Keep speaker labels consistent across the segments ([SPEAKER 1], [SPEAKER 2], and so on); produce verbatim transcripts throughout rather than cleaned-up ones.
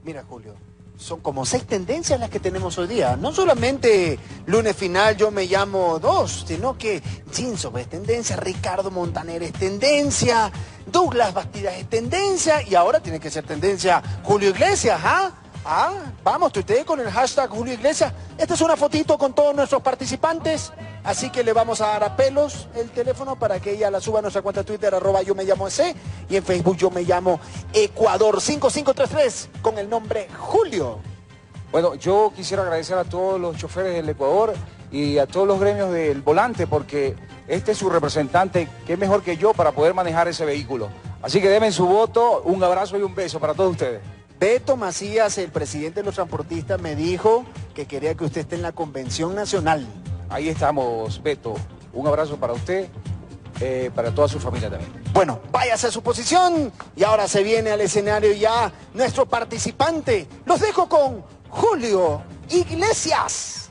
[SPEAKER 1] Mira, Julio, son como seis tendencias las que tenemos hoy día. No solamente lunes final yo me llamo dos, sino que Jinso es tendencia, Ricardo Montaner es tendencia, Douglas Bastidas es tendencia y ahora tiene que ser tendencia Julio Iglesias, ¿ah? Ah, vamos, tuitee con el hashtag Julio Iglesias. Esta es una fotito con todos nuestros participantes, así que le vamos a dar a Pelos el teléfono para que ella la suba a nuestra cuenta de Twitter, arroba yo me llamo ese, y en Facebook yo me llamo Ecuador cinco cinco tres tres con el nombre Julio.
[SPEAKER 2] Bueno, yo quisiera agradecer a todos los choferes del Ecuador y a todos los gremios del volante, porque este es su representante, que es mejor que yo para poder manejar ese vehículo. Así que denme su voto, un abrazo y un beso para todos ustedes.
[SPEAKER 1] Beto Macías, el presidente de los transportistas, me dijo que quería que usted esté en la convención nacional.
[SPEAKER 2] Ahí estamos, Beto. Un abrazo para usted, eh, para toda su familia también.
[SPEAKER 1] Bueno, váyase a su posición y ahora se viene al escenario ya nuestro participante. Los dejo con Julio Iglesias.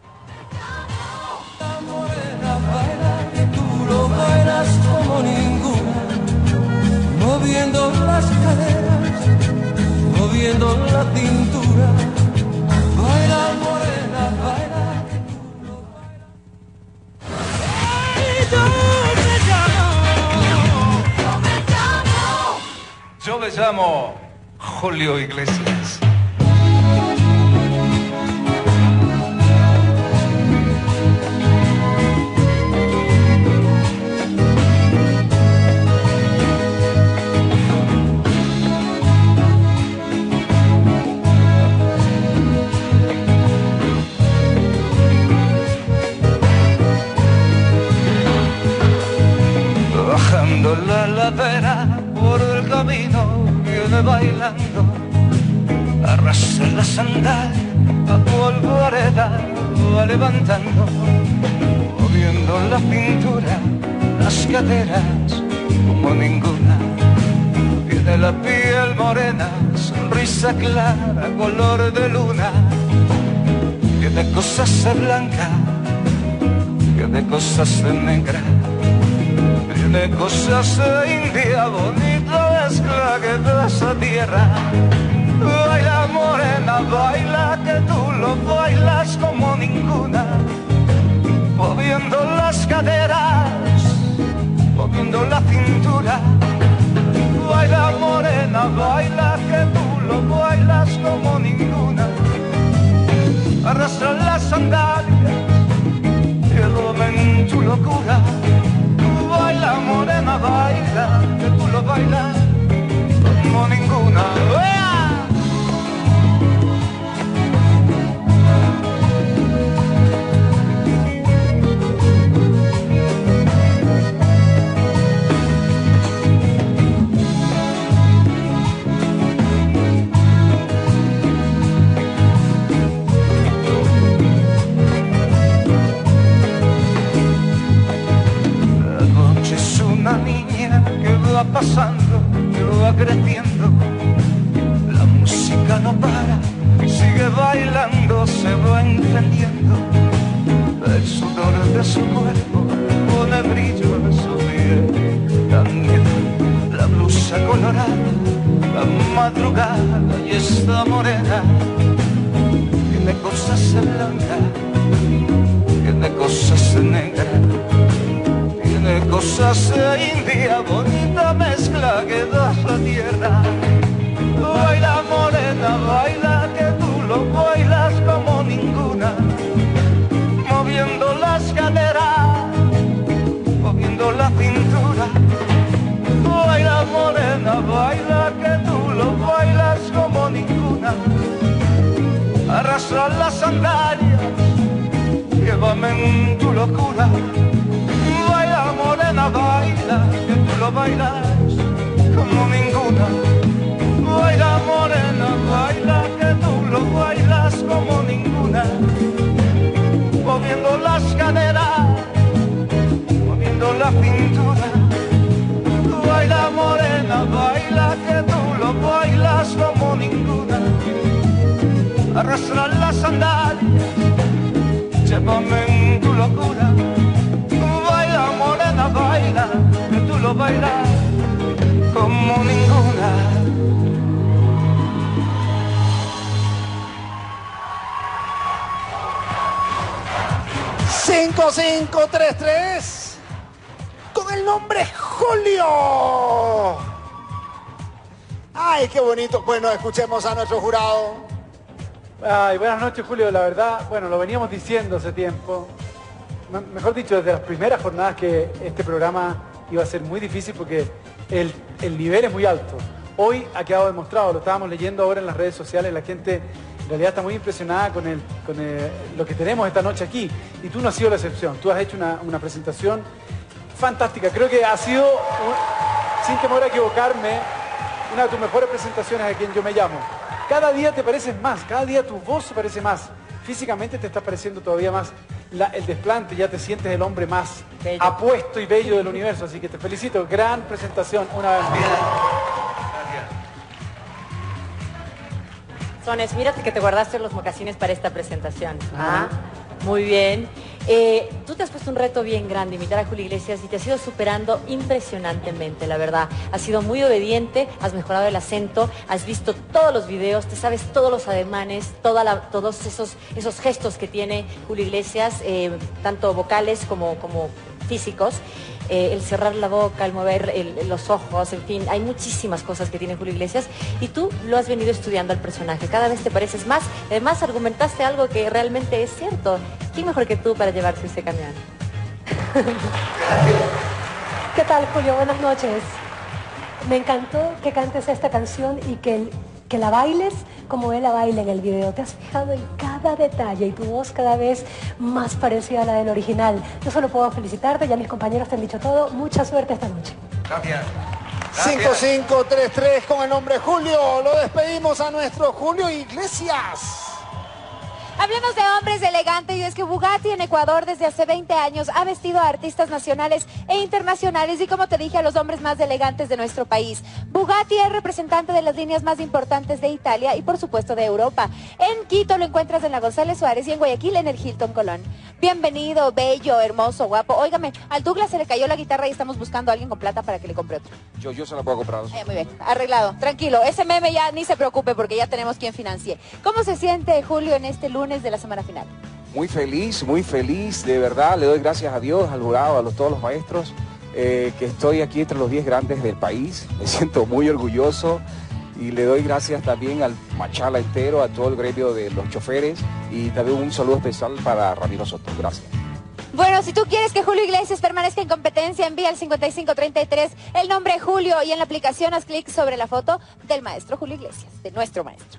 [SPEAKER 3] La morena baila, que tú lo bailas como ninguna, moviendo las caderas, moviendo la cintura. Baila, morena, baila, que tú lo bailas. Ay, yo me llamo, yo me llamo,
[SPEAKER 4] Yo me llamo Julio Iglesias. Bajando la ladera por el camino viene bailando, arrastra la sandalia, a polvareda va levantando, moviendo la cintura, las caderas como ninguna. Tiene la piel morena, sonrisa clara, color de luna. Tiene cosas de blanca, tiene cosas de negra. Tiene cosas de India, bonita mezcla que da esa tierra. Baila morena, baila que tú lo bailas como ninguna, moviendo las caderas, moviendo la cintura. Baila morena, baila que tú lo bailas como ninguna. Arrastra las sandalias, llévame en tu locura. Baila morena, baila, que tú lo bailas como ninguna. ¡Ea! Una niña que va pasando, que va creciendo, la música no para, sigue bailando, se va encendiendo, el sudor de su cuerpo pone brillo en su piel, también la blusa colorada, la madrugada y esta morena, tiene cosas de blanca, tiene cosas de negra. Tiene cosas de India, bonita mezcla que da la tierra. Baila morena, baila que tú lo bailas como ninguna, moviendo las caderas, moviendo la cintura. Baila morena, baila que tú lo bailas como ninguna. Arrastra las sandalias, llévame en tu locura. Baila morena, baila, que tú lo bailas como ninguna. Baila morena, baila, que tú lo bailas como ninguna. Moviendo las caderas, moviendo la cintura. Baila morena, baila, que tú lo bailas como ninguna. Arrastra las sandalias, llévame en tu locura. Baila morena, baila, que tú lo bailas como ninguna.
[SPEAKER 1] cinco cinco tres tres con el nombre Julio. Ay, qué bonito. Bueno, escuchemos a nuestro jurado.
[SPEAKER 5] Ay, buenas noches, Julio. La verdad, bueno, lo veníamos diciendo hace tiempo. Me- Mejor dicho, desde las primeras jornadas que este programa iba a ser muy difícil porque el, el nivel es muy alto. Hoy ha quedado demostrado, lo estábamos leyendo ahora en las redes sociales, la gente en realidad está muy impresionada con, el, con el- lo que tenemos esta noche aquí. Y tú no has sido la excepción. Tú has hecho una, una presentación fantástica. Creo que ha sido, un- sin temor a equivocarme, una de tus mejores presentaciones a quien yo me llamo. Cada día te pareces más, cada día tu voz se parece más. Físicamente te está pareciendo todavía más la- el desplante, ya te sientes el hombre más
[SPEAKER 6] Bello.
[SPEAKER 5] apuesto y bello del universo. Así que te felicito, gran presentación una vez más.
[SPEAKER 6] Sones, mírate que te guardaste los mocasines para esta presentación.
[SPEAKER 5] Ajá.
[SPEAKER 6] Ah, muy bien. Eh, tú te has puesto un reto bien grande, imitar a Julio Iglesias, y te has ido superando impresionantemente, la verdad. Has sido muy obediente, has mejorado el acento, has visto todos los videos, te sabes todos los ademanes, toda la- todos esos, esos gestos que tiene Julio Iglesias, eh, tanto vocales como, como físicos. Eh, el cerrar la boca, el mover el- los ojos, en fin, hay muchísimas cosas que tiene Julio Iglesias y tú lo has venido estudiando al personaje, cada vez te pareces más, además argumentaste algo que realmente es cierto. ¿Quién mejor que tú para llevarse ese camión?
[SPEAKER 7] ¿Qué tal, Julio? Buenas noches. Me encantó que cantes esta canción y que, el- que la bailes como él la baila en el video. Te has fijado en cada detalle y tu voz cada vez más parecida a la del original. Yo solo puedo felicitarte, ya mis compañeros te han dicho todo. Mucha suerte esta noche.
[SPEAKER 1] cinco cinco tres tres con el nombre Julio. Lo despedimos a nuestro Julio Iglesias.
[SPEAKER 8] Hablemos de hombres elegantes, y es que Bugatti en Ecuador desde hace veinte años ha vestido a artistas nacionales e internacionales y, como te dije, a los hombres más elegantes de nuestro país. Bugatti es representante de las líneas más importantes de Italia y, por supuesto, de Europa. En Quito lo encuentras en la González Suárez y en Guayaquil en el Hilton Colón. Bienvenido, bello, hermoso, guapo. Óigame, al Douglas se le cayó la guitarra y estamos buscando a alguien con plata para que le compre otro.
[SPEAKER 2] Yo, yo se la puedo comprar.
[SPEAKER 8] Eh, muy bien, arreglado, tranquilo. Ese meme ya ni se preocupe porque ya tenemos quien financie. ¿Cómo se siente, Julio, en este lunes de la semana final?
[SPEAKER 2] Muy feliz, muy feliz, de verdad. Le doy gracias a Dios, al jurado, a los, todos los maestros, eh, que estoy aquí entre los diez grandes del país. Me siento muy orgulloso y le doy gracias también al Machala entero, a todo el gremio de los choferes y también un saludo especial para Ramiro Soto. Gracias.
[SPEAKER 8] Bueno, si tú quieres que Julio Iglesias permanezca en competencia, envía al cincuenta y cinco treinta y tres el nombre Julio y en la aplicación haz clic sobre la foto del maestro Julio Iglesias, de nuestro maestro.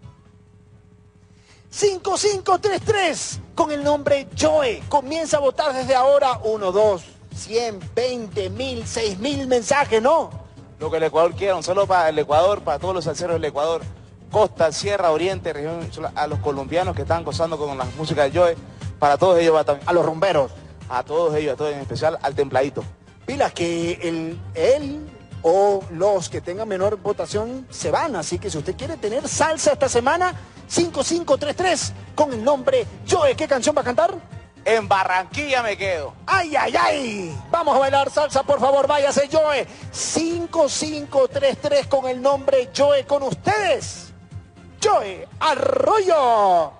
[SPEAKER 1] cinco cinco tres tres con el nombre Joe. Comienza a votar desde ahora. uno, dos, cien, veinte, mil, seis mil mensajes, ¿no?
[SPEAKER 9] Lo que el Ecuador quiera, un saludo para el Ecuador, para todos los salseros del Ecuador, costa, sierra, oriente, región, a los colombianos que están gozando con la música de Joe, para todos ellos va también.
[SPEAKER 1] A los rumberos.
[SPEAKER 9] A todos ellos, a todos, en especial al templadito.
[SPEAKER 1] Pilas que el, él o los que tengan menor votación se van. Así que si usted quiere tener salsa esta semana, cinco cinco tres tres con el nombre Joe. ¿Qué canción va a cantar?
[SPEAKER 9] En Barranquilla me quedo.
[SPEAKER 1] ¡Ay, ay, ay! Vamos a bailar salsa, por favor, váyase Joe. cinco cinco tres tres con el nombre Joe con ustedes. Joe Arroyo.